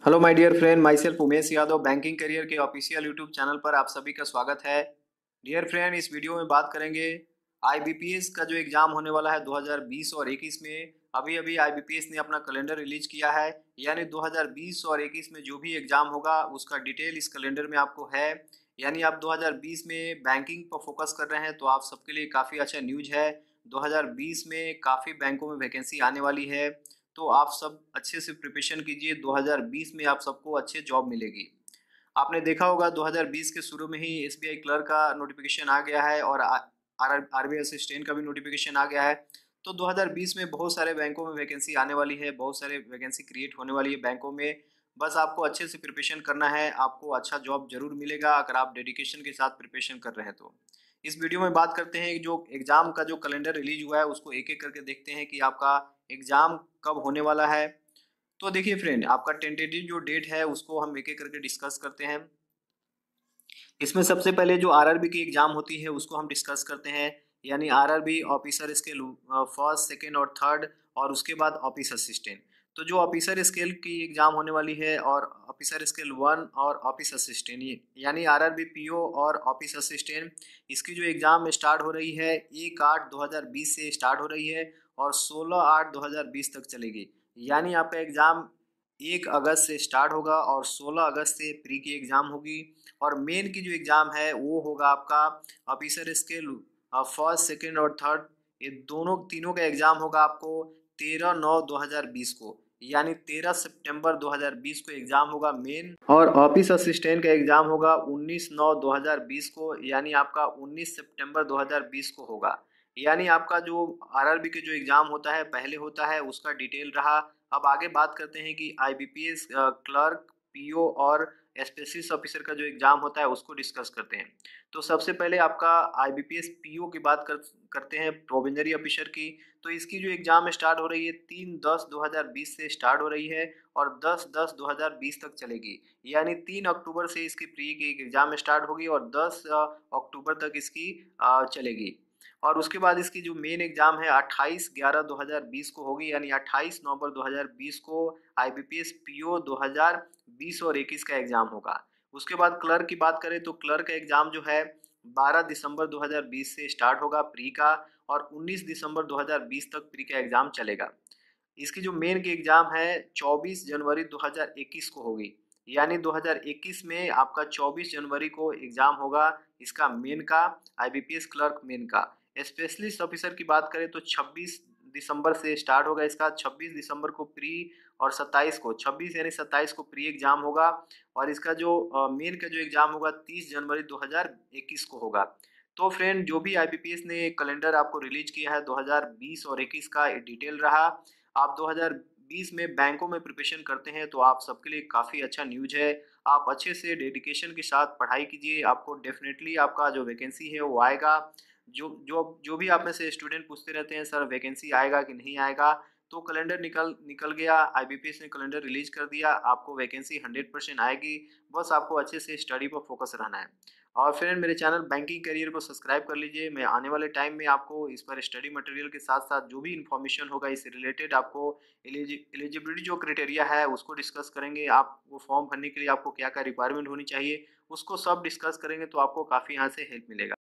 Hello my dear friend, my self Umesh Yadav. Banking career के official YouTube channel पर आप सभी का स्वागत है। डियर फ्रेंड, इस वीडियो में बात करेंगे आईबीपीएस का जो एग्ज़ाम होने वाला है 2020 और 21 में। अभी अभी आईबीपीएस ने अपना कैलेंडर रिलीज किया है, यानी 2020 और 21 में जो भी एग्ज़ाम होगा उसका डिटेल इस कैलेंडर में आपको है। यानी आप 2020 में बैंकिंग पर फोकस कर रहे हैं तो आप सबके लिए काफ़ी अच्छा न्यूज है। 2020 में काफ़ी बैंकों में वैकेंसी आने वाली है, तो आप सब अच्छे से प्रिपरेशन कीजिए। 2020 में आप सबको अच्छे जॉब मिलेगी। आपने देखा होगा 2020 के शुरू में ही एसबीआई क्लर्क का नोटिफिकेशन आ गया है और आरबीआई असिस्टेंट का भी नोटिफिकेशन आ गया है। तो 2020 में बहुत सारे बैंकों में वैकेंसी आने वाली है, बहुत सारे वैकेंसी क्रिएट होने वाली है बैंकों में। बस आपको अच्छे से प्रिपरेशन करना है, आपको अच्छा जॉब जरूर मिलेगा अगर आप डेडिकेशन के साथ प्रिपरेशन कर रहे हैं तो। इस वीडियो में बात करते हैं जो एग्ज़ाम का जो कैलेंडर रिलीज हुआ है उसको एक एक करके देखते हैं कि आपका एग्ज़ाम कब होने वाला है। तो देखिए फ्रेंड, आपका टेंटेटिव जो डेट है उसको हम एक एक करके डिस्कस करते हैं। इसमें सबसे पहले जो आरआरबी की एग्जाम होती है उसको हम डिस्कस करते हैं, यानी RRB officer scale first, second और थर्ड, और उसके बाद ऑफिस असिस्टेंट। तो जो ऑफिसर स्केल की एग्जाम होने वाली है और ऑफिसर स्केल वन और ऑफिस असिस्टेंट, यानी आरआरबी पीओ और ऑफिस असिस्टेंट, इसकी जो एग्जाम स्टार्ट हो रही है 1/8/2020 से स्टार्ट हो रही है और 16/8/2020 तक चलेगी। यानी आपका एग्जाम 1 अगस्त से स्टार्ट होगा और 16 अगस्त से प्री की एग्जाम होगी। और मेन की जो एग्ज़ाम है वो होगा आपका ऑफिसर स्केल फर्स्ट, सेकंड और थर्ड। ये दोनों तीनों का एग्ज़ाम होगा आपको 13/9/2020 को, यानी 13 सितंबर 2020 को एग्ज़ाम होगा मेन। और ऑफिस असिस्टेंट का एग्ज़ाम होगा 19/9/2020 को, यानी आपका 19 सितंबर 2020 को होगा। यानी आपका जो आरआरबी के जो एग्ज़ाम होता है पहले होता है उसका डिटेल रहा। अब आगे बात करते हैं कि आईबीपीएस क्लर्क, पीओ और स्पेशलिस्ट ऑफिसर का जो एग्जाम होता है उसको डिस्कस करते हैं। तो सबसे पहले आपका आईबीपीएस पीओ की बात करते हैं, प्रोबेशनरी ऑफिसर की। तो इसकी जो एग्जाम स्टार्ट हो रही है 3/10/2020 से स्टार्ट हो रही है और 10/10/2020 तक चलेगी। यानी 3 अक्टूबर से इसकी प्री की एग्जाम स्टार्ट होगी और 10 अक्टूबर तक इसकी चलेगी। और उसके बाद इसकी जो मेन एग्जाम है 28/11/2020 को होगी, यानी 28 नवंबर 2020 को आईबीपीएस पीओ 2020 और 21 का एग्जाम होगा। उसके बाद क्लर्क की बात करें तो क्लर्क का एग्जाम जो है 12 दिसंबर 2020 से स्टार्ट होगा प्री का, और 19 दिसंबर 2020 तक प्री का एग्जाम चलेगा। इसकी जो मेन की एग्जाम है 24 जनवरी 2021 को होगी, यानी 2021 में आपका 24 जनवरी को एग्जाम होगा इसका मेन का, आईबीपीएस क्लर्क मेन का। स्पेशलिस्ट ऑफिसर की बात करें तो 26 दिसंबर से स्टार्ट होगा इसका, 26 दिसंबर को प्री और 27 को, 26 यानी 27 को प्री एग्जाम होगा। और इसका जो मेन का जो एग्जाम होगा 30 जनवरी 2021 को होगा। तो फ्रेंड, जो भी आईबीपीएस ने कैलेंडर आपको रिलीज किया है 2020 और 21 का डिटेल रहा। आप 2020 में बैंकों में प्रिपरेशन करते हैं तो आप सबके लिए काफ़ी अच्छा न्यूज है। आप अच्छे से डेडिकेशन के साथ पढ़ाई कीजिए, आपको डेफिनेटली आपका जो वैकेंसी है वो आएगा। जो भी आप में से स्टूडेंट पूछते रहते हैं सर वैकेंसी आएगा कि नहीं आएगा, तो कैलेंडर निकल निकल गया, आईबीपीएस ने कैलेंडर रिलीज कर दिया, आपको वैकेंसी 100% आएगी। बस आपको अच्छे से स्टडी पर फोकस रहना है। और फ्रेंड, मेरे चैनल बैंकिंग करियर को सब्सक्राइब कर लीजिए। मैं आने वाले टाइम में आपको इस पर स्टडी मटेरियल के साथ साथ जो भी इन्फॉर्मेशन होगा इससे रिलेटेड, आपको एलिजिबिलिटी जो क्राइटेरिया है उसको डिस्कस करेंगे। आप वो फॉर्म भरने के लिए आपको क्या क्या रिक्वायरमेंट होनी चाहिए उसको सब डिस्कस करेंगे, तो आपको काफ़ी यहाँ से हेल्प मिलेगा।